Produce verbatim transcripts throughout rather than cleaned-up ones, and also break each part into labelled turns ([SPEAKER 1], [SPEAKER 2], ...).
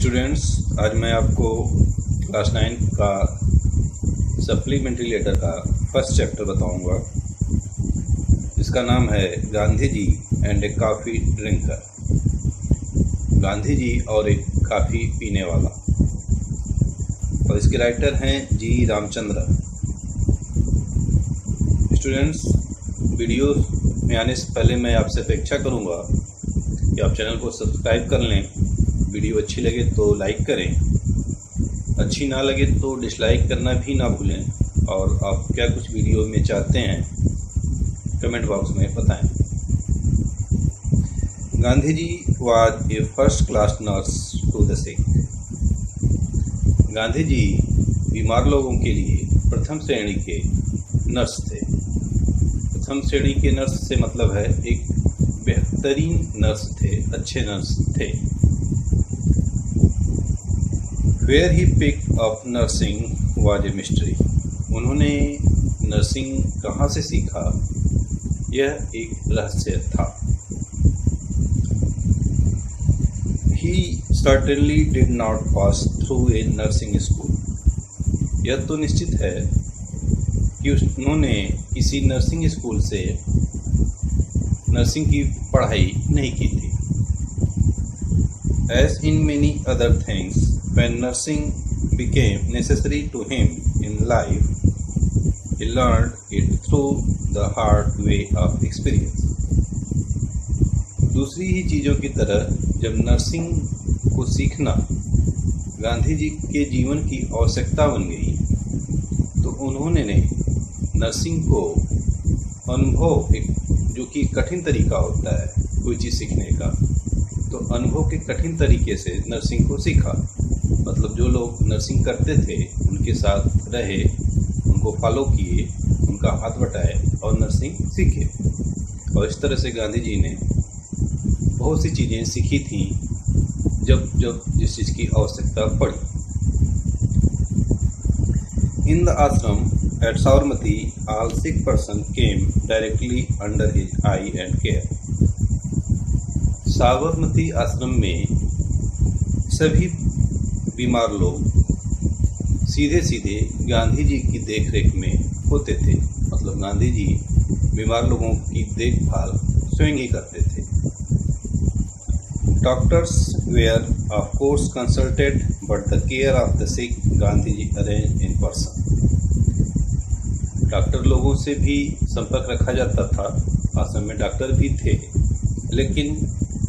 [SPEAKER 1] Students, आज मैं आपको क्लास नाइन का सप्लीमेंट्री लेटर का फर्स्ट चैप्टर बताऊंगा, जिसका नाम है Gandhi ji and a coffee drinker. Gandhi ji और एक कॉफ़ी पीने वाला। और इसके राइटर हैं जी रामचंद्र। स्टूडेंट्स, वीडियो में आने से पहले मैं आपसे अपेक्षा करूंगा कि आप चैनल को सब्सक्राइब कर लें। वीडियो अच्छी लगे तो लाइक करें, अच्छी ना लगे तो डिसलाइक करना भी ना भूलें। और आप क्या कुछ वीडियो में चाहते हैं कमेंट बॉक्स में बताएं। Gandhi ji was a first class nurse to the sick. Gandhi ji बीमार लोगों के लिए प्रथम श्रेणी के नर्स थे। प्रथम श्रेणी के नर्स से मतलब है एक बेहतरीन नर्स थे, अच्छे नर्स थे। Where he pick up nursing was a mystery. उन्होंने नर्सिंग कहाँ से सीखा, यह एक रहस्य था। He certainly did not pass through a nursing school. यह तो निश्चित है कि उन्होंने किसी नर्सिंग स्कूल से नर्सिंग की पढ़ाई नहीं की थी। As in many other things, when nursing became necessary to him in life, he learned it through the hard way of experience. दूसरी ही चीज़ों की तरह जब नर्सिंग को सीखना गांधी जी के जीवन की आवश्यकता बन गई, तो उन्होंने ने नर्सिंग को अनुभव, एक जो कि कठिन तरीका होता है कोई चीज़ सीखने का, तो अनुभव के कठिन तरीके से नर्सिंग को सीखा। मतलब जो लोग नर्सिंग करते थे उनके साथ रहे, उनको फॉलो किए, उनका हाथ बटाए और नर्सिंग सीखे। और इस तरह से गांधी जी ने बहुत सी चीज़ें सीखी थी जब जब जिस चीज़ की आवश्यकता पड़ी। In the ashram at Sabarmati, all sick person came directly under his eye and care. Sabarmati ashram में सभी बीमार लोग सीधे सीधे गांधी जी की देखरेख में होते थे। मतलब गांधी जी बीमार लोगों की देखभाल स्वयं ही करते थे। Doctors were of course consulted, but the care of the sick Gandhi ji arrange in person. Doctor लोगों से भी संपर्क रखा जाता था, आश्रम में डॉक्टर भी थे, लेकिन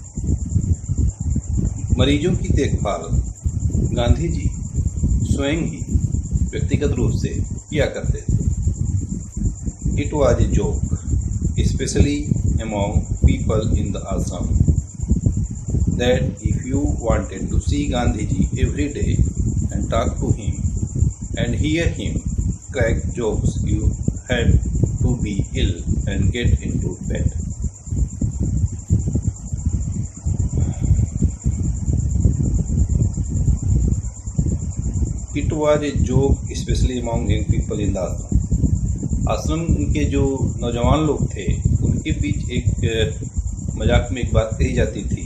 [SPEAKER 1] मरीजों की देखभाल गांधी जी स्वयं ही व्यक्तिगत रूप से किया करते थे। It was a joke, specially among people in the ashram, that if you wanted to see Gandhi ji every day and talk to him and hear him crack jokes, you had to be ill and get into bed. It was a joke specially among young people in the ashram. Ashram के जो नौजवान लोग थे उनके बीच एक मजाक में एक बात कही जाती थी,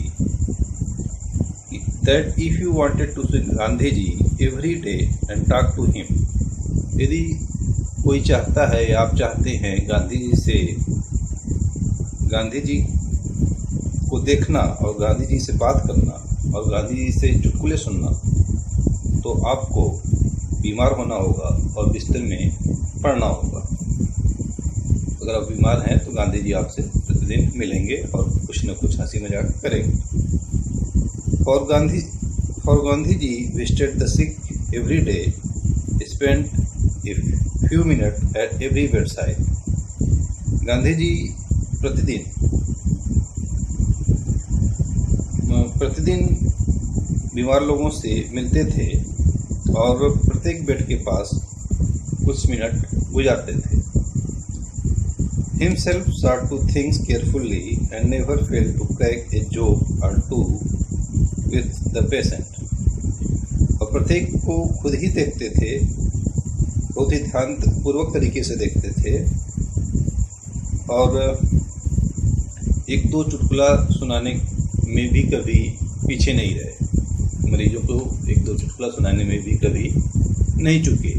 [SPEAKER 1] that if you wanted to see Gandhi ji every day and talk to him. यदि कोई चाहता है या आप चाहते हैं गांधी जी से गांधी जी को देखना और गांधी जी से बात करना और गांधी जी से चुटकुले सुनना, तो आपको बीमार होना होगा और बिस्तर में पड़ना होगा। अगर आप बीमार हैं तो गांधी जी आपसे प्रतिदिन मिलेंगे और कुछ न कुछ हंसी मजाक करेंगे। For Gandhi for Gandhi ji visited the sick every day, spend a few minute at every bed side. Gandhi ji प्रतिदिन प्रतिदिन बीमार लोगों से मिलते थे और प्रत्येक बेड के पास कुछ मिनट गुजारते थे। Himself sought to think carefully and never failed to crack a joke or two with the patient. और प्रत्येक को खुद ही देखते थे, बहुत ही ध्यान पूर्वक तरीके से देखते थे और एक दो चुटकुला सुनाने में भी कभी पीछे नहीं रहे। मरीजों को एक दो चुटकुला सुनाने में भी कभी नहीं चूके।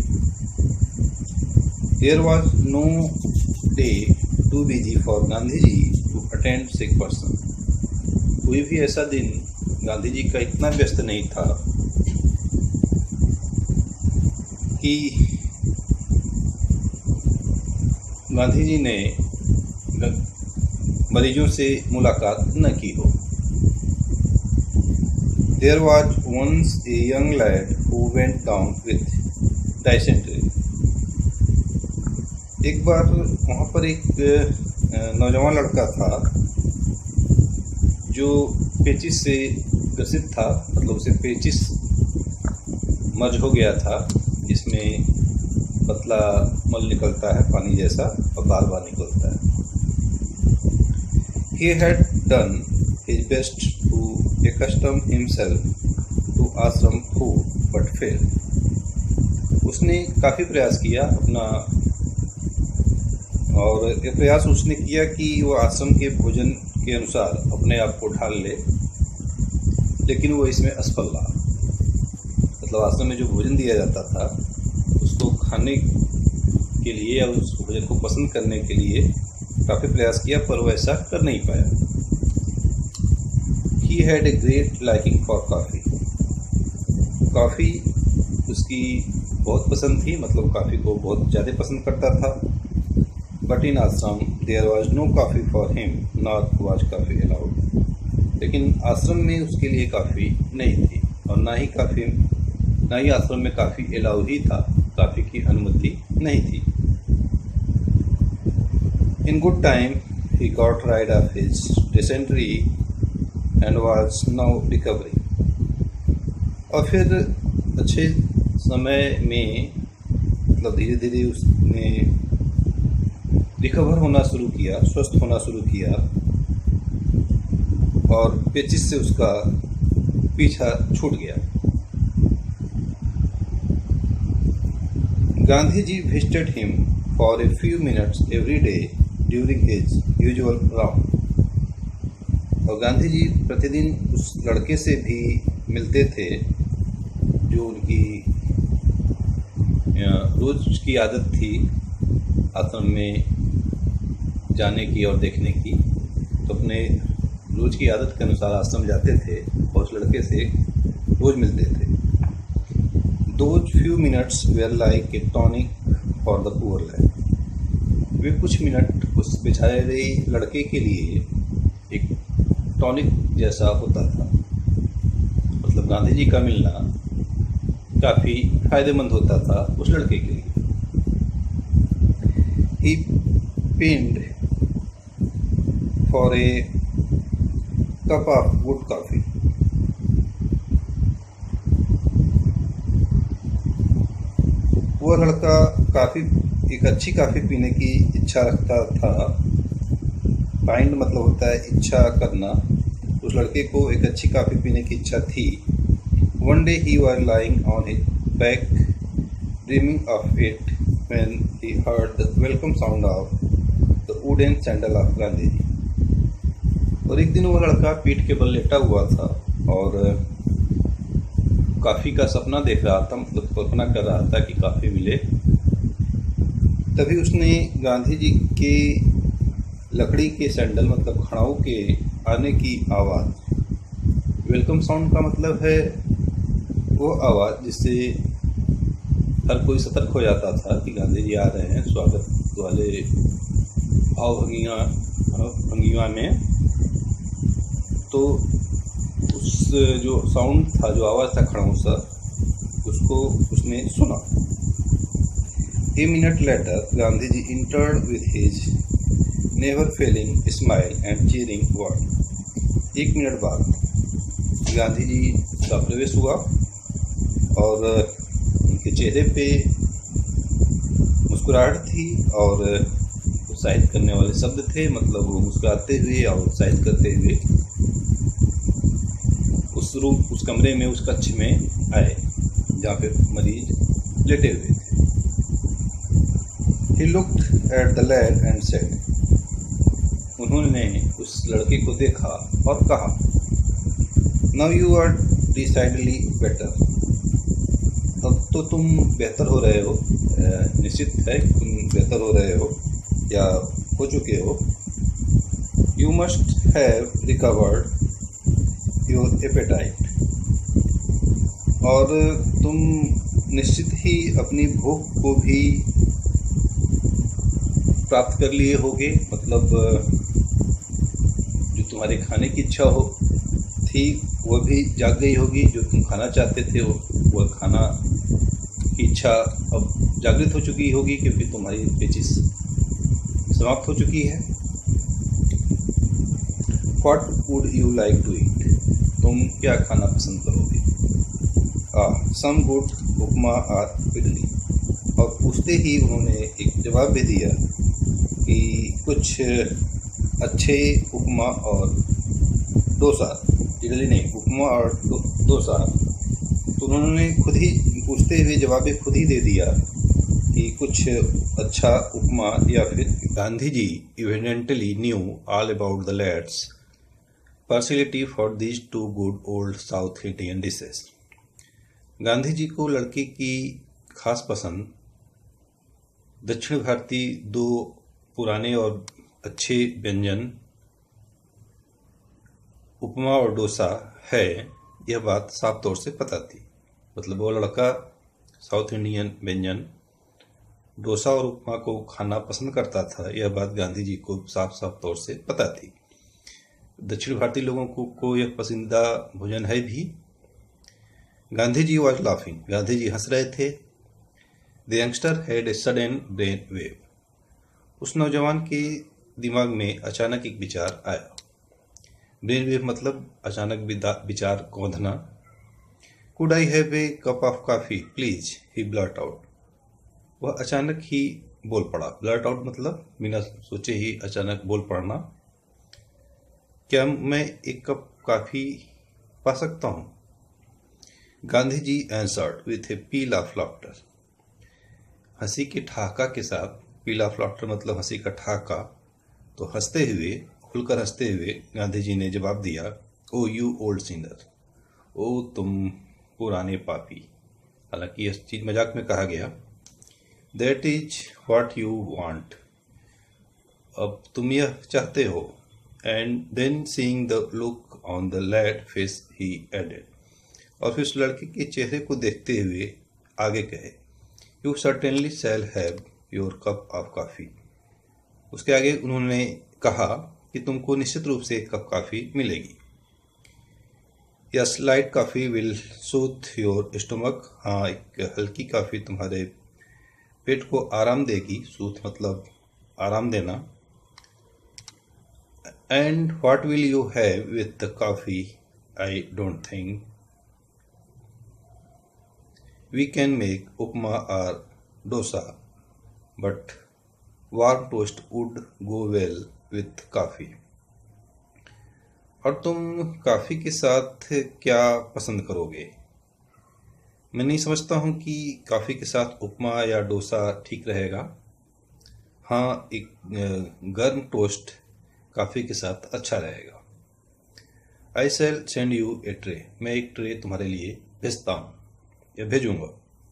[SPEAKER 1] There was no day too busy for Gandhi ji to attend sick person. कोई भी ऐसा दिन गांधी जी का इतना व्यस्त नहीं था कि गांधी जी ने मरीजों से मुलाकात न की हो। There was once a young lad who went down with dysentery. एक बार वहाँ पर एक नौजवान लड़का था जो पेचिस से ग्रसित था, मतलब उसे पेचिस मर्ज हो गया था, जिसमें पतला मल निकलता है पानी जैसा और बार बार निकलता है। He had done his best to accustom himself to ashram food but failed. उसने काफ़ी प्रयास किया अपना, और ये प्रयास उसने किया कि वो आश्रम के भोजन के अनुसार अपने आप को ढाल ले, लेकिन वो इसमें असफल रहा। मतलब आश्रम में जो भोजन दिया जाता था उसको खाने के लिए या उस भोजन को पसंद करने के लिए काफ़ी प्रयास किया, पर वो ऐसा कर नहीं पाया। He had a great liking for coffee. Coffee उसकी बहुत पसंद थी, मतलब कॉफ़ी को बहुत ज़्यादा पसंद करता था। But in ashram there was no coffee for him, nor was coffee allowed. लेकिन आश्रम में उसके लिए कॉफ़ी नहीं थी, और ना ही काफ़ी ना ही आश्रम में कॉफ़ी अलाउ ही था, कॉफ़ी की अनुमति नहीं थी। In good time he got rid of his dysentery and was now recovering. और फिर अच्छे समय में, मतलब धीरे धीरे उसने रिकवर होना शुरू किया, स्वस्थ होना शुरू किया, और पेचिस से उसका पीछा छूट गया। Gandhi ji visited him for a few minutes every day during his usual round. और गांधी जी प्रतिदिन उस लड़के से भी मिलते थे जो उनकी रोज की आदत थी आश्रम में जाने की और देखने की। तो अपने रोज की आदत के अनुसार आश्रम जाते थे और उस लड़के से रोज मिलते थे। Those few minutes were like a tonic for the poor lad. वे कुछ मिनट उस बेचारे लड़के के लिए एक टॉनिक जैसा होता था। मतलब गांधी जी का मिलना काफ़ी फायदेमंद होता था उस लड़के के लिए। He pinned for a cup of good coffee. वो लड़का काफ़ी एक अच्छी कॉफ़ी पीने की इच्छा रखता था। फाइंड मतलब होता है इच्छा करना। उस लड़के को एक अच्छी कॉफ़ी पीने की इच्छा थी। One day he was lying on his back dreaming of it when he heard the welcome sound of the wooden sandal of Gandhi ji. और एक दिन वो लड़का पीठ के बल लेटा हुआ था और कॉफ़ी का सपना देख रहा था, मतलब कल्पना कर रहा था कि कॉफ़ी मिले। तभी उसने गांधी जी के लकड़ी के सैंडल, मतलब खड़ाऊ के आने की आवाज़। वेलकम साउंड का मतलब है वो आवाज़ जिससे हर कोई सतर्क हो जाता था कि गांधी जी आ रहे हैं, स्वागत वाले भाव भंगिया भंगिमा में। तो उस जो साउंड था, जो आवाज़ था खड़ाऊ सा, उसको उसने सुना। A minute later Gandhi ji entered with his never failing smile and cheering word. एक मिनट बाद गांधी जी का प्रवेश हुआ और उनके चेहरे पे मुस्कुराहट थी और उत्साहित करने वाले शब्द थे। मतलब वो मुस्कुराते हुए और उत्साहित करते हुए उस रूम उस कमरे में, उस कक्ष में आए जहाँ पे मरीज लेटे हुए थे। He looked at the lad and said, उन्होंने उस लड़के को देखा और कहा, Now you are decidedly better. अब तो तुम बेहतर हो रहे हो, निश्चित है तुम बेहतर हो रहे हो या हो चुके हो. You must have recovered your appetite. और तुम निश्चित ही अपनी भूख को भी प्राप्त कर लिए होगे. मतलब जो तुम्हारे खाने की इच्छा हो थी वह भी जाग गई होगी. जो तुम खाना चाहते थे वह खाना की इच्छा अब जागृत हो चुकी होगी, क्योंकि तुम्हारी पेचिश समाप्त हो चुकी है. What would you like to eat? तुम क्या खाना पसंद करोगे? ah, some good उपमा और इडली. और पूछते ही उन्होंने एक जवाब भी दिया कि कुछ अच्छे उपमा और डोसा, इडली नहीं, उपमा और दो, डोसा. तो उन्होंने खुद ही पूछते हुए जवाब खुद ही दे दिया कि कुछ अच्छा उपमा या फिर. Gandhi ji evidently knew all about the lad's partiality for these two good old South Indian dishes. Gandhi ji को लड़के की खास पसंद दक्षिण भारतीय दो पुराने और अच्छे व्यंजन उपमा और डोसा है, यह बात साफ तौर से पता थी. मतलब वो लड़का साउथ इंडियन व्यंजन डोसा और उपमा को खाना पसंद करता था, यह बात गांधी जी को साफ साफ तौर से पता थी. दक्षिण भारतीय लोगों को, को यह पसंदीदा भोजन है भी. Gandhi ji was laughing. गांधी जी हंस रहे थे. The youngster had a sudden brain wave. उस नौजवान के दिमाग में अचानक एक विचार आया. ब्रेन वेव मतलब अचानक विचार कौंधना. Could I have a cup of coffee please, he blurt out. वह अचानक ही बोल पड़ा. ब्लर्ट आउट मतलब बिना सोचे ही अचानक बोल पड़ना. क्या मैं एक कप कॉफी पा सकता हूं? Gandhi ji answered with a peal of laughter. हंसी के ठहाका के साथ. पील ऑफ लाफ्टर मतलब हंसी का ठहाका. तो हंसते हुए, खुलकर हंसते हुए गांधी जी ने जवाब दिया, ओ यू ओल्ड सिनर. ओ तुम पुराने पापी. हालांकि यह चीज मजाक में कहा गया. That is what you want. अब तुम यह चाहते हो. And then seeing the look on the lad face he added. और फिर उस लड़के के चेहरे को देखते हुए आगे कहे, you certainly shall have your cup of coffee. उसके आगे उन्होंने कहा कि तुमको निश्चित रूप से एक कप कॉफी मिलेगी. Yes, light coffee will soothe your stomach. हाँ, एक हल्की कॉफी तुम्हारे पेट को आराम देगी. सूथ मतलब आराम देना. And what will you have with the coffee? I don't think we can make upma और dosa, but warm toast would go well with coffee. और तुम कॉफी के साथ क्या पसंद करोगे? मैं नहीं समझता हूं कि कॉफी के साथ उपमा या डोसा ठीक रहेगा. हाँ, एक गर्म टोस्ट कॉफी के साथ अच्छा रहेगा. I shall send you a tray. मैं एक ट्रे तुम्हारे लिए भेजता हूं या भेजूंगा.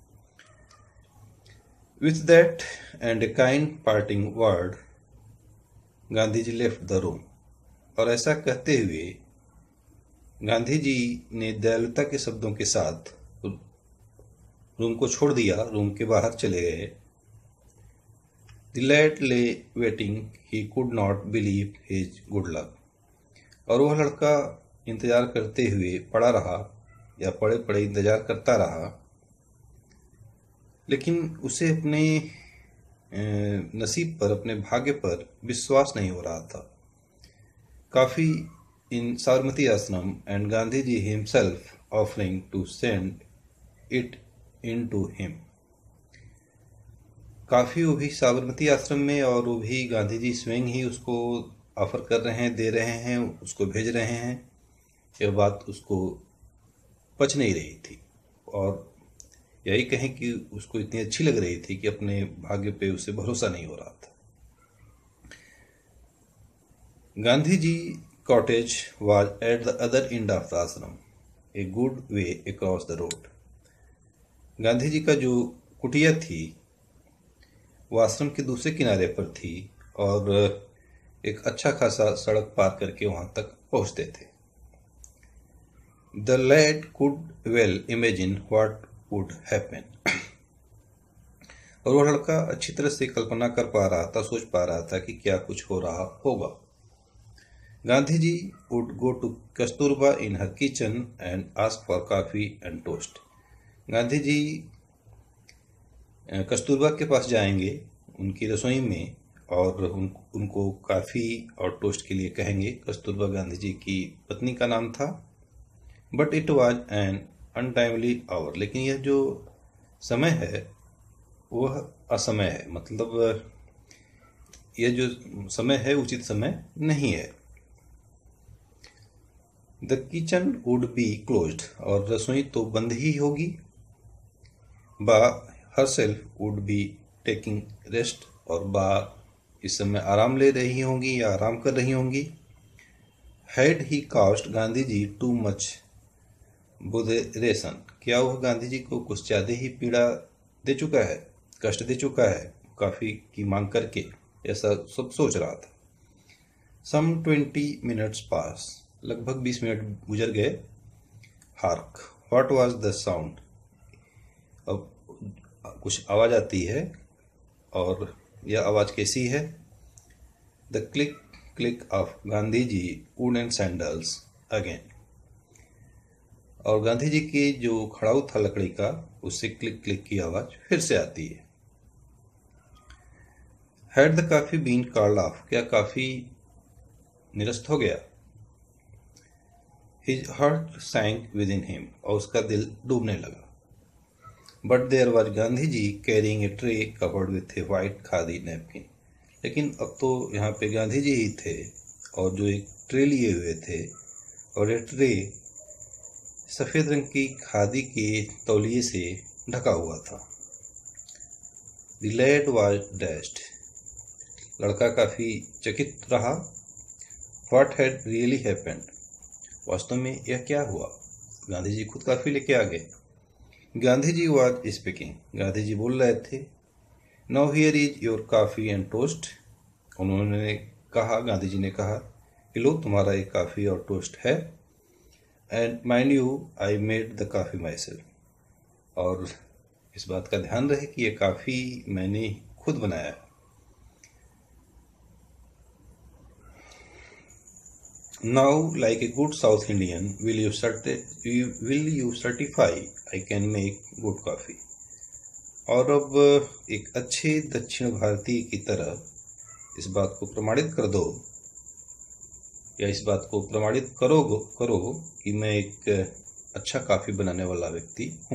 [SPEAKER 1] With that and a kind parting word Gandhi ji left the room. और ऐसा कहते हुए गांधी जी ने दयालुता के शब्दों के साथ रूम को छोड़ दिया, रूम के बाहर चले गए. The lad lay waiting, he could not believe his good luck. और वह लड़का इंतजार करते हुए पड़ा रहा या पड़े पड़े इंतजार करता रहा, लेकिन उसे अपने नसीब पर, अपने भाग्य पर विश्वास नहीं हो रहा था. काफी in Sabarmati ashram and Gandhi ji himself offering to send it in to him. Coffee वो भी साबरमती आश्रम में, और वो भी गांधी जी स्वयं ही उसको ऑफर कर रहे हैं, दे रहे हैं, उसको भेज रहे हैं. यह बात उसको पच नहीं रही थी, और यही कहें कि उसको इतनी अच्छी लग रही थी कि अपने भाग्य पे उसे भरोसा नहीं हो रहा था. Gandhi ji cottage was at the other end of the ashram. A good way across the road. Gandhi ji का जो कुटिया थी वो आश्रम के दूसरे किनारे पर थी और एक अच्छा खासा सड़क पार करके वहां तक पहुंचते थे। The lad could well imagine what would happen. और वह लड़का अच्छी तरह से कल्पना कर पा रहा था, सोच पा रहा था कि क्या कुछ हो रहा होगा। Gandhi ji would go to Kasturba in her kitchen and ask for coffee and toast. Gandhi ji Kasturba के पास जाएंगे उनकी रसोई में और उन, उनको काफ़ी और टोस्ट के लिए कहेंगे। कस्तूरबा गांधी जी की पत्नी का नाम था। But it was an untimely hour. लेकिन यह जो समय है वह असमय है, मतलब यह जो समय है उचित समय नहीं है। The kitchen would be closed. और रसोई तो बंद ही होगी। Ba herself would be taking rest. और बा इस समय आराम ले रही होंगी या आराम कर रही होंगी। Had he caused Gandhi ji too much botheration. क्या वह गांधी जी को कुछ ज्यादा ही पीड़ा दे चुका है, कष्ट दे चुका है काफी की मांग करके, ऐसा सब सोच रहा था। Some twenty minutes passed. लगभग बीस मिनट गुजर गए। Hark what was the sound. अब कुछ आवाज आती है और यह आवाज कैसी है। The click click of Gandhi ji wooden sandals again. और गांधी जी की जो खड़ाऊ था लकड़ी का, उससे क्लिक क्लिक की आवाज फिर से आती है। Had the coffee been called off. क्या कॉफी निरस्त हो गया। His heart sank within him. और उसका दिल डूबने लगा। But there was Gandhi ji carrying a tray covered with a white khadi napkin. लेकिन अब तो यहाँ पे गांधी जी ही थे और जो एक ट्रे लिए हुए थे और एक ट्रे सफेद रंग की खादी के तौलिए से ढका हुआ था। The lad was dashed. लड़का काफी चकित रहा। What had really happened. वास्तव में यह क्या हुआ। गांधी जी खुद काफी लेके आ गए। Gandhi ji was speaking. गांधी जी बोल रहे थे। Now here is your coffee and toast. उन्होंने कहा, गांधी जी ने कहा कि लो तुम्हारा एक कॉफी और टोस्ट है। And mind you I made the coffee myself. और इस बात का ध्यान रहे कि यह कॉफी मैंने खुद बनाया है। Now like a good South Indian will you will you certify I can make good coffee. और अब एक अच्छे दक्षिण भारतीय की तरह इस बात को प्रमाणित कर दो या इस बात को प्रमाणित करो करो कि मैं एक अच्छा कॉफी बनाने वाला व्यक्ति हूं।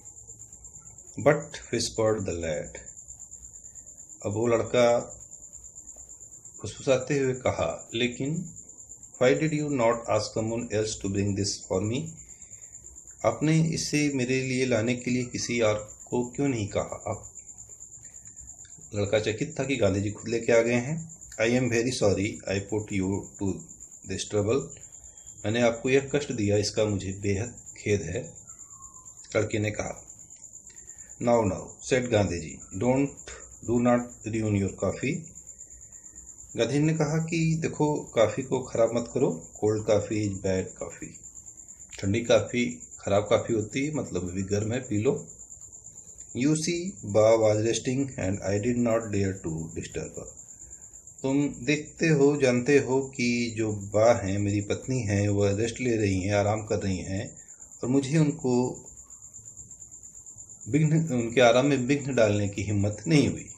[SPEAKER 1] But whispered the lad. अब वो लड़का फुसफुसाते हुए कहा, लेकिन why did you not ask someone else to bring this for me. आपने इसे मेरे लिए लाने के लिए किसी और को क्यों नहीं कहा। आप लड़का चकित था कि गांधी जी खुद लेके आ गए हैं। I am very sorry I put you to this trouble. मैंने आपको यह कष्ट दिया, इसका मुझे बेहद खेद है। लड़के ने कहा। Now now said Gandhi ji don't do not ruin your coffee. गांधी ने कहा कि देखो कॉफी को खराब मत करो। Cold coffee is bad coffee. ठंडी कॉफी खराब कॉफी होती है, मतलब अभी गर्म है, P low. You see Ba was resting and I did not dare to disturb her. तुम देखते हो, जानते हो कि जो बा हैं, मेरी पत्नी हैं, वह रेस्ट ले रही हैं, आराम कर रही हैं और मुझे उनको विघ्न उनके आराम में विघ्न डालने की हिम्मत नहीं हुई।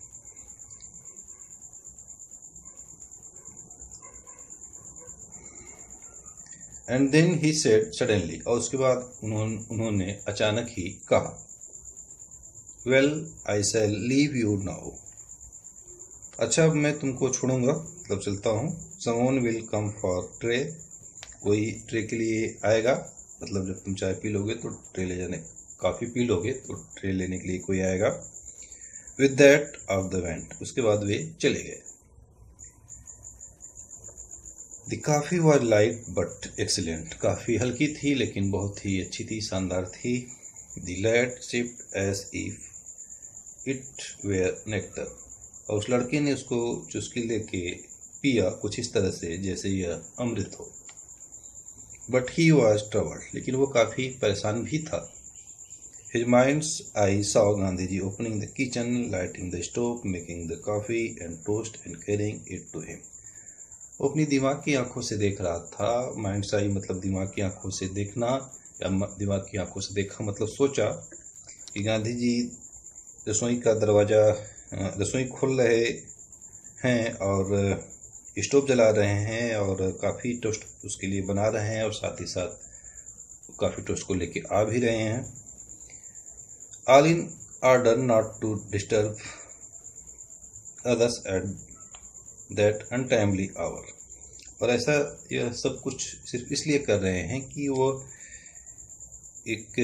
[SPEAKER 1] And then he said suddenly. और उसके बाद उन्होंने उन्होंने अचानक ही कहा, well I shall leave you now. अच्छा अब मैं तुमको छोड़ूंगा, मतलब चलता हूँ। Someone will come for tray. कोई ट्रे के लिए आएगा, मतलब जब तुम चाय पी लोगे तो ट्रे ले जाने, कॉफी पी लोगे तो ट्रे लेने के लिए कोई आएगा। With that off he went. उसके बाद वे चले गए। The coffee was light but excellent. Coffee हल्की थी लेकिन बहुत ही अच्छी थी, शानदार थी। The lad sipped as if it were nectar. और उस लड़के ने उसको चुस्की लेके पिया कुछ इस तरह से जैसे यह अमृत हो। बट ही वॉज ट्रबल्ड, लेकिन वो काफ़ी परेशान भी था। His mind's eye saw Gandhiji opening the kitchen, lighting the stove, making the coffee and toast and carrying it to him. वो अपनी दिमाग की आंखों से देख रहा था। माइंड्स आई मतलब दिमाग की आंखों से देखना, या दिमाग की आंखों से देखा मतलब सोचा कि गांधी जी रसोई का दरवाज़ा रसोई खोल रहे हैं और स्टोव जला रहे हैं और काफ़ी टोस्ट उसके लिए बना रहे हैं और साथ ही साथ काफ़ी टोस्ट को लेके आ भी रहे हैं। All in order not to disturb others at that untimely hour. और ऐसा यह सब कुछ सिर्फ इसलिए कर रहे हैं कि वो एक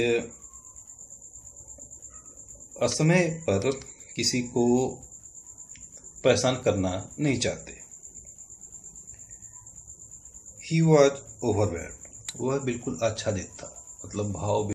[SPEAKER 1] असमय पर किसी को परेशान करना नहीं चाहते। He was overwhelmed. वह बिल्कुल आच्छादित था, मतलब भाव